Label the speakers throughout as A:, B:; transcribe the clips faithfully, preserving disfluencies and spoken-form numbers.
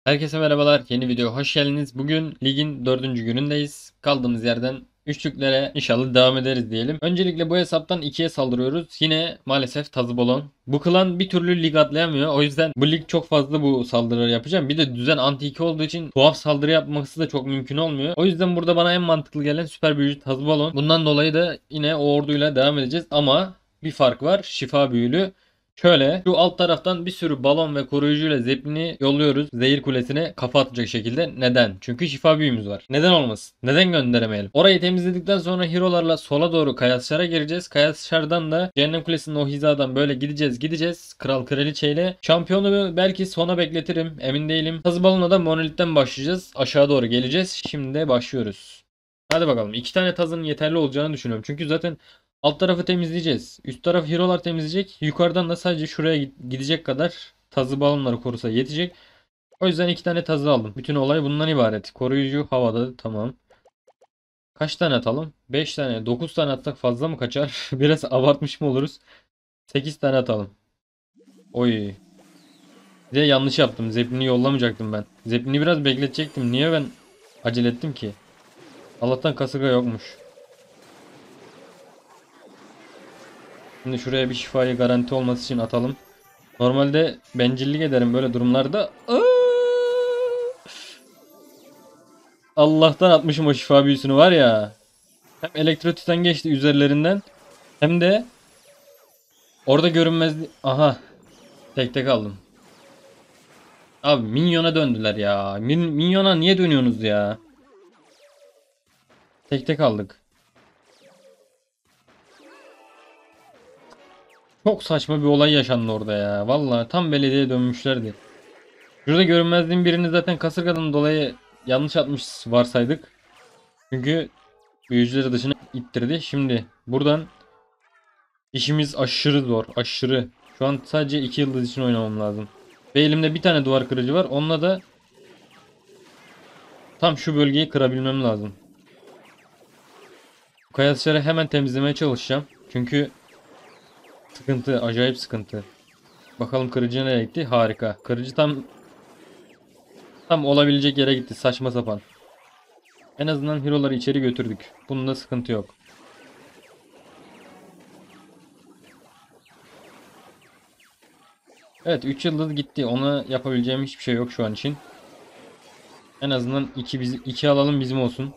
A: Herkese merhabalar. Yeni video hoş geldiniz. Bugün ligin dördüncü günündeyiz. Kaldığımız yerden üçlüklere inşallah devam ederiz diyelim. Öncelikle bu hesaptan ikiye saldırıyoruz. Yine maalesef Tazı Bolon. Bu klan bir türlü lig atlayamıyor. O yüzden bu lig çok fazla bu saldırıları yapacağım. Bir de düzen anti iki olduğu için tuhaf saldırı yapması da çok mümkün olmuyor. O yüzden burada bana en mantıklı gelen süper büyücü Tazı Bolon. Bundan dolayı da yine o orduyla devam edeceğiz. Ama bir fark var. Şifa büyülü. Şöyle şu alt taraftan bir sürü balon ve koruyucuyla zeplini yolluyoruz zehir kulesine kafa atacak şekilde. Neden? Çünkü şifa büyümüz var. Neden olmasın? Neden gönderemeyelim? Orayı temizledikten sonra hero'larla sola doğru Kayasşar'a gireceğiz. Kayasşar'dan da Cehennem Kulesi'nin o hizadan böyle gideceğiz gideceğiz. Kral kraliçeyle. Şampiyonu belki sona bekletirim. Emin değilim. Tazı balona da monolitten başlayacağız. Aşağı doğru geleceğiz. Şimdi de başlıyoruz. Hadi bakalım. İki tane tazının yeterli olacağını düşünüyorum. Çünkü zaten alt tarafı temizleyeceğiz. Üst taraf hero'lar temizleyecek. Yukarıdan da sadece şuraya gidecek kadar tazı balonları korusa yetecek. O yüzden iki tane tazı aldım. Bütün olay bundan ibaret. Koruyucu havada, tamam. Kaç tane atalım? beş tane. dokuz tane atsak fazla mı kaçar? Biraz abartmış mı oluruz? sekiz tane atalım. Oy. Bir de yanlış yaptım. Zeplin'i yollamayacaktım ben. Zeplin'i biraz bekletecektim. Niye ben acele ettim ki? Allah'tan kasırga yokmuş. Şimdi şuraya bir şifayı garanti olması için atalım. Normalde bencillik ederim böyle durumlarda. Aa! Allah'tan atmışım o şifa büyüsünü var ya. Hem elektrotüten geçti üzerlerinden. Hem de orada görünmezdi. Aha. Tek tek aldım. Abi minyona döndüler ya. Min minyona niye dönüyorsunuz ya? Tek tek aldık. Çok saçma bir olay yaşandı orada ya. Vallahi tam belediyeye dönmüşlerdi. Şurada görünmezliğin birini zaten kasırgadan dolayı yanlış atmış varsaydık. Çünkü büyücüleri dışına ittirdi. Şimdi buradan işimiz aşırı zor. Aşırı. Şu an sadece iki yıldız için oynamam lazım. Ve elimde bir tane duvar kırıcı var. Onunla da tam şu bölgeyi kırabilmem lazım. Bu kayaçları hemen temizlemeye çalışacağım. Çünkü sıkıntı. Acayip sıkıntı. Bakalım kırıcı nereye gitti? Harika. Kırıcı tam tam olabilecek yere gitti. Saçma sapan. En azından hero'ları içeri götürdük. Bunda sıkıntı yok. Evet, üç yıldız gitti. Ona yapabileceğim hiçbir şey yok şu an için. En azından iki biz iki alalım bizim olsun.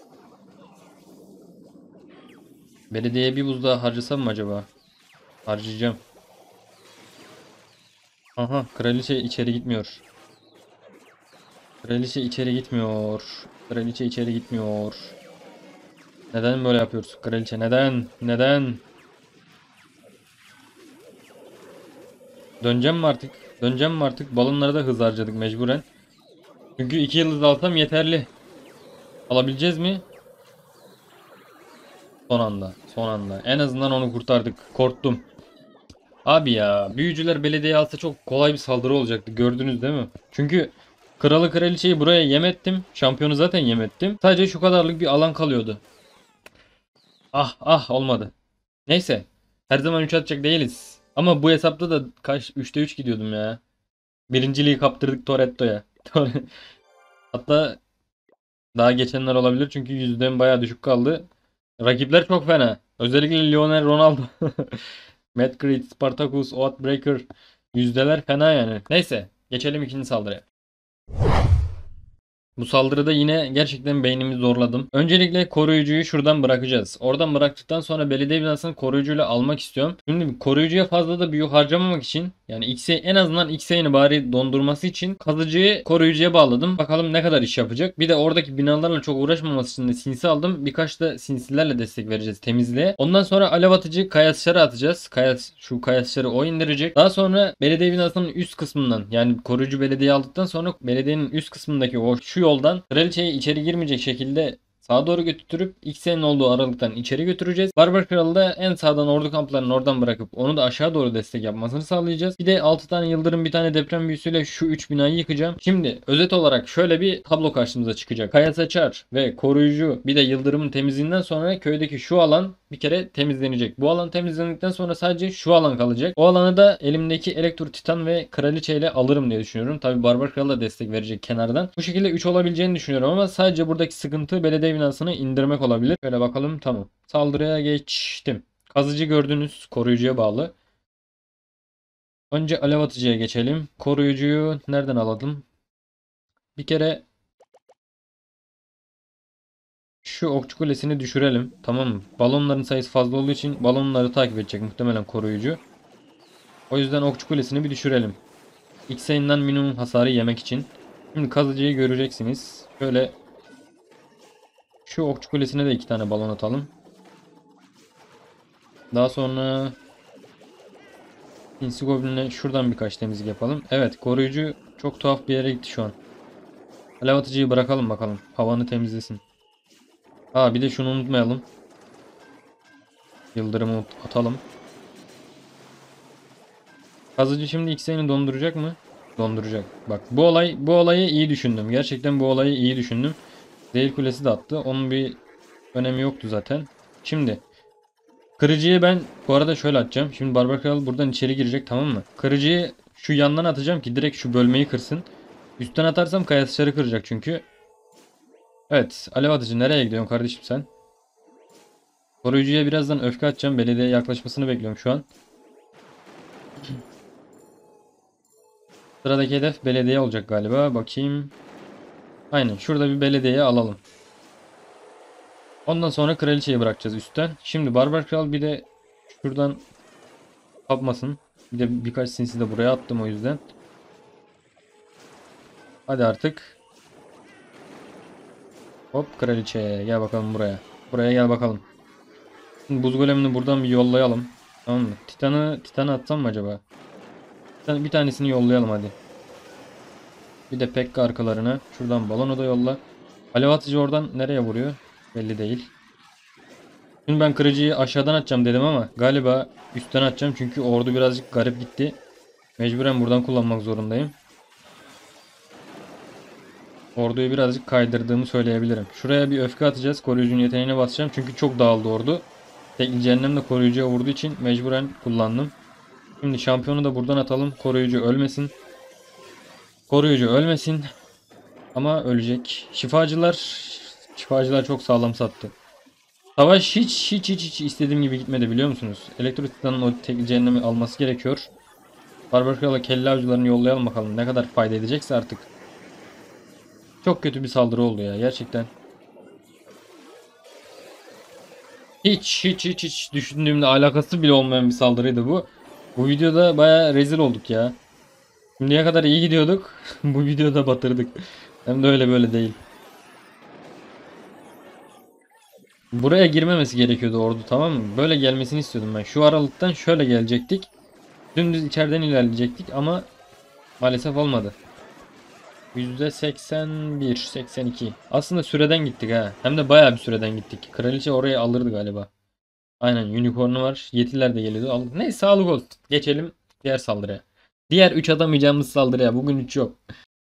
A: Belediyeye bir buz daha harcasam mı acaba? Harcayacağım. Aha, kraliçe içeri gitmiyor. Kraliçe içeri gitmiyor. Kraliçe içeri gitmiyor. Neden böyle yapıyoruz kraliçe? Neden? Neden? Döneceğim mi artık? Döneceğim mi artık? Balonlara da hız harcadık mecburen. Çünkü iki yıldız alsam yeterli. Alabileceğiz mi? Son anda. Son anda. En azından onu kurtardık. Korktum. Abi ya, büyücüler belediye alsa çok kolay bir saldırı olacaktı. Gördünüz değil mi? Çünkü kralı kraliçeyi buraya yem ettim. Şampiyonu zaten yem ettim. Sadece şu kadarlık bir alan kalıyordu. Ah ah olmadı. Neyse. Her zaman üç atacak değiliz. Ama bu hesapta da kaç üçte üç gidiyordum ya. Birinciliği kaptırdık Toretto'ya. Hatta daha geçenler olabilir çünkü yüzden bayağı düşük kaldı. Rakipler çok fena. Özellikle Lionel Ronaldo. Matt Creed, Spartacus, Oathbreaker. Yüzdeler fena yani. Neyse. Geçelim ikinci saldırıya. Bu saldırıda yine gerçekten beynimi zorladım. Öncelikle koruyucuyu şuradan bırakacağız. Oradan bıraktıktan sonra belediye binasını koruyucuyla almak istiyorum. Şimdi koruyucuya fazla da büyü harcamamak için, yani X'e en azından X'e'ini bari dondurması için kazıcıyı koruyucuya bağladım. Bakalım ne kadar iş yapacak. Bir de oradaki binalarla çok uğraşmaması için de sinsi aldım. Birkaç da sinsilerle destek vereceğiz temizliğe. Ondan sonra alev atıcı kayaçları atacağız. Kayas, şu kayaçları o indirecek. Daha sonra belediye binasının üst kısmından, yani koruyucu belediye aldıktan sonra belediyenin üst kısmındaki o şu yoldan kraliçeye içeri girmeyecek şekilde sağa doğru götürüp X'nin olduğu aralıktan içeri götüreceğiz. Barbar Kralı da en sağdan ordu kamplarını oradan bırakıp onu da aşağı doğru destek yapmasını sağlayacağız. Bir de altı tane yıldırım, bir tane deprem büyüsüyle şu üç binayı yıkacağım. Şimdi özet olarak şöyle bir tablo karşımıza çıkacak. Kaya saçar ve koruyucu bir de yıldırımın temizliğinden sonra köydeki şu alan bir kere temizlenecek. Bu alan temizlendikten sonra sadece şu alan kalacak. O alanı da elimdeki Elektro Titan ve Kraliçe ile alırım diye düşünüyorum. Tabi Barbar Kral da destek verecek kenardan. Bu şekilde üç olabileceğini düşünüyorum ama sadece buradaki sıkıntı belediye binasını indirmek olabilir. Şöyle bakalım, tamam. Saldırıya geçtim. Kazıcı gördünüz, koruyucuya bağlı. Önce alev atıcıya geçelim. Koruyucuyu nereden alalım? Bir kere şu okçu kulesini düşürelim. Tamam mı? Balonların sayısı fazla olduğu için balonları takip edecek muhtemelen koruyucu. O yüzden okçu kulesini bir düşürelim. X-Sane'den minimum hasarı yemek için. Şimdi kazıcıyı göreceksiniz. Şöyle şu okçu kulesine de iki tane balon atalım. Daha sonra Insi Goblin'e şuradan birkaç temizlik yapalım. Evet, koruyucu çok tuhaf bir yere gitti şu an. Alev atıcıyı bırakalım bakalım. Havanı temizlesin. Ha, bir de şunu unutmayalım. Yıldırımı atalım. Kazıcı şimdi X-Sane'i donduracak mı? Donduracak. Bak, bu olay bu olayı iyi düşündüm. Gerçekten bu olayı iyi düşündüm. Zehir kulesi de attı. Onun bir önemi yoktu zaten. Şimdi kırıcıyı ben bu arada şöyle atacağım. Şimdi Barbar Kral buradan içeri girecek, tamam mı? Kırıcıyı şu yandan atacağım ki direkt şu bölmeyi kırsın. Üstten atarsam kayaçları kıracak çünkü. Evet, alev atıcı nereye gidiyorsun kardeşim sen? Koruyucuya birazdan öfke atacağım. Belediye yaklaşmasını bekliyorum şu an. Sıradaki hedef belediye olacak galiba. Bakayım. Aynen, şurada bir belediye alalım. Ondan sonra kraliçeyi bırakacağız üstten. Şimdi Barbar Kral bir de şuradan kapmasın. Bir de birkaç sinsi de buraya attım o yüzden. Hadi artık. Hop, kraliçeye gel bakalım buraya. Buraya gel bakalım. Şimdi buz golemini buradan bir yollayalım. Tamam mı? Titan'ı Titan'ı atsam mı acaba? Titan, bir tanesini yollayalım hadi. Bir de Pekka arkalarına. Şuradan balonu da yolla. Alev atıcı oradan nereye vuruyor? Belli değil. Şimdi ben kırıcıyı aşağıdan atacağım dedim ama galiba üstten atacağım çünkü ordu birazcık garip gitti. Mecburen buradan kullanmak zorundayım. Orduyu birazcık kaydırdığımı söyleyebilirim. Şuraya bir öfke atacağız. Koruyucunun yeteneğine basacağım çünkü çok dağıldı ordu. Tekli cehennem de koruyucuya vurduğu için mecburen kullandım. Şimdi şampiyonu da buradan atalım. Koruyucu ölmesin. Koruyucu ölmesin. Ama ölecek. Şifacılar şifacılar çok sağlam sattı. Savaş hiç hiç hiç hiç istediğim gibi gitmedi, biliyor musunuz? Elektro Titan'ın o tekli cehennemi alması gerekiyor. Barbar Kral'a kelle avcılarını yollayalım bakalım. Ne kadar fayda edecekse artık. Çok kötü bir saldırı oldu ya gerçekten. Hiç hiç hiç hiç düşündüğümde alakası bile olmayan bir saldırıydı bu. Bu videoda baya rezil olduk ya. Şimdiye kadar iyi gidiyorduk. Bu videoda batırdık. Hem de öyle böyle değil. Buraya girmemesi gerekiyordu ordu, tamam mı? Böyle gelmesini istiyordum ben. Şu aralıktan şöyle gelecektik. Dümdüz içeriden ilerleyecektik ama maalesef olmadı. yüzde seksen bir seksen iki. Aslında süreden gittik ha. Hem de bayağı bir süreden gittik. Kraliçe orayı alırdı galiba. Aynen, unicorn'u var. Yetiler de geliyordu. Aldık. Neyse, sağlık olsun. Geçelim diğer saldırıya. Diğer üç atamayacağımız saldırıya. Bugün üç yok.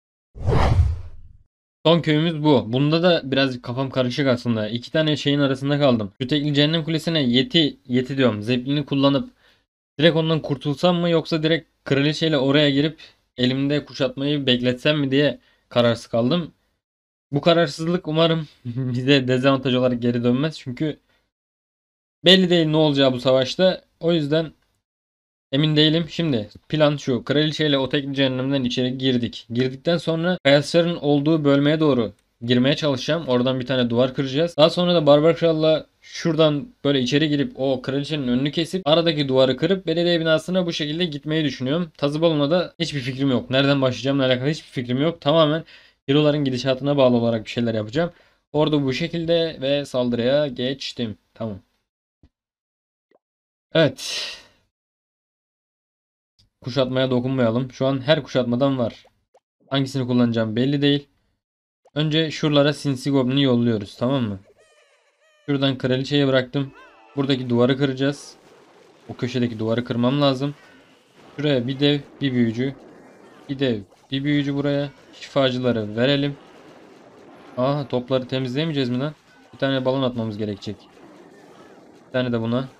A: Son köyümüz bu. Bunda da birazcık kafam karışık aslında. İki tane şeyin arasında kaldım. Şu tekli cehennem kulesine yeti yeti diyorum. Zeppelin'i kullanıp direkt ondan kurtulsam mı yoksa direkt kraliçeyle oraya girip elimde kuşatmayı bekletsem mi diye kararsız kaldım. Bu kararsızlık umarım bize dezavantaj olarak geri dönmez. Çünkü belli değil ne olacağı bu savaşta. O yüzden emin değilim. Şimdi plan şu. Kraliçeyle o tekli cehennemden içeri girdik. Girdikten sonra Kayasların olduğu bölmeye doğru girmeye çalışacağım. Oradan bir tane duvar kıracağız. Daha sonra da Barbar Kral'la şuradan böyle içeri girip o kraliçenin önünü kesip aradaki duvarı kırıp belediye binasına bu şekilde gitmeyi düşünüyorum. Tazıbalon'a da hiçbir fikrim yok. Nereden başlayacağımla alakalı hiçbir fikrim yok. Tamamen hero'ların gidişatına bağlı olarak bir şeyler yapacağım. Orada bu şekilde ve saldırıya geçtim. Tamam. Evet. Kuşatmaya dokunmayalım. Şu an her kuşatmadan var. Hangisini kullanacağım belli değil. Önce şuralara Sinsi Goblin'i yolluyoruz, tamam mı? Şuradan kraliçeye bıraktım. Buradaki duvarı kıracağız. O köşedeki duvarı kırmam lazım. Şuraya bir dev, bir büyücü. Bir dev, bir büyücü buraya. Şifacıları verelim. Aha, topları temizleyemeyeceğiz mi lan? Bir tane balon atmamız gerekecek. Bir tane de buna.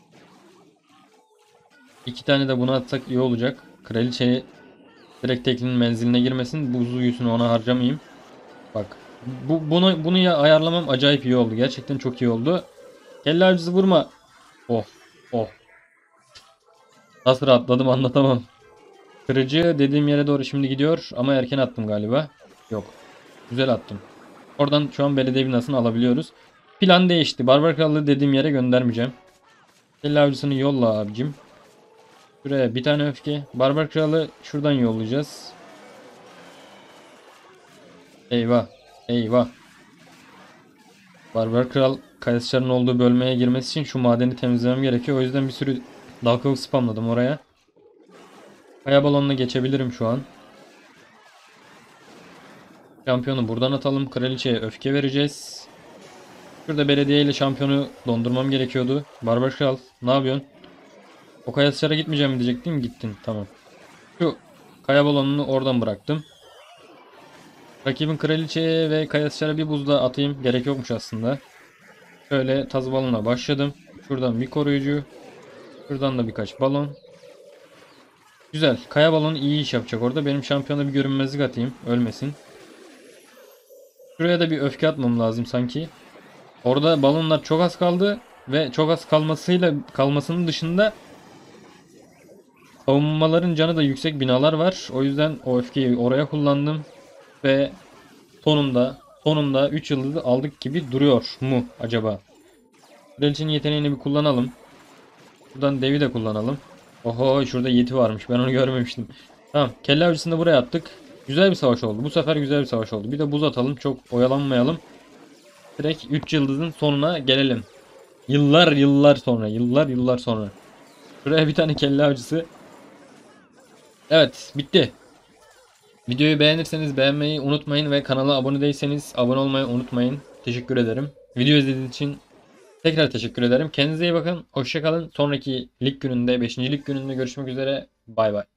A: İki tane de buna atsak iyi olacak. Kraliçeyi direkt teklinin menziline girmesin. Buz büyüsünü ona harcamayayım. Bak. Bu, bunu bunu ya ayarlamam acayip iyi oldu. Gerçekten çok iyi oldu. Kelle avcısı vurma. Oh. Oh. Nasıl rahatladım anlatamam. Kırıcı dediğim yere doğru şimdi gidiyor. Ama erken attım galiba. Yok. Güzel attım. Oradan şu an belediye binasını alabiliyoruz. Plan değişti. Barbar Krallığı dediğim yere göndermeyeceğim. Kelle avcısını yolla abicim. Şuraya bir tane öfke. Barbar Kralı şuradan yollayacağız. Eyvah. Eyvah. Barbar Kral Kayısçıların olduğu bölmeye girmesi için şu madeni temizlemem gerekiyor. O yüzden bir sürü dalkalık spamladım oraya. Kaya balonuna geçebilirim şu an. Şampiyonu buradan atalım. Kraliçeye öfke vereceğiz. Şurada belediye ile şampiyonu dondurmam gerekiyordu. Barbar Kral ne yapıyorsun? O Kayısçılara gitmeyeceğim mi diyecektim. Gittin. Tamam. Şu kaya balonunu oradan bıraktım. Rakibin kraliçeye ve Kayısçılara bir buzda atayım. Gerek yokmuş aslında. Şöyle tazı balona başladım. Şuradan bir koruyucu. Şuradan da birkaç balon. Güzel. Kaya balonu iyi iş yapacak orada. Benim şampiyona bir görünmezlik atayım. Ölmesin. Şuraya da bir öfke atmam lazım sanki. Orada balonlar çok az kaldı. Ve çok az kalmasıyla kalmasının dışında savunmaların canı da yüksek binalar var. O yüzden o öfkeyi oraya kullandım. Ve sonunda sonunda üç yıldızı aldık gibi duruyor mu acaba? Kraliçenin yeteneğini bir kullanalım. Buradan devi de kullanalım. Oho, şurada yeti varmış. Ben onu görmemiştim. Tamam. Kelle avcısını da buraya attık. Güzel bir savaş oldu. Bu sefer güzel bir savaş oldu. Bir de buz atalım. Çok oyalanmayalım. Direkt üç yıldızın sonuna gelelim. Yıllar yıllar sonra. Yıllar yıllar sonra. Şuraya bir tane kelle avcısı. Evet. Bitti. Videoyu beğenirseniz beğenmeyi unutmayın. Ve kanala abone değilseniz abone olmayı unutmayın. Teşekkür ederim. Video izlediğiniz için tekrar teşekkür ederim. Kendinize iyi bakın. Hoşça kalın. Sonraki lig gününde, beşinci lig gününde görüşmek üzere. Bay bay.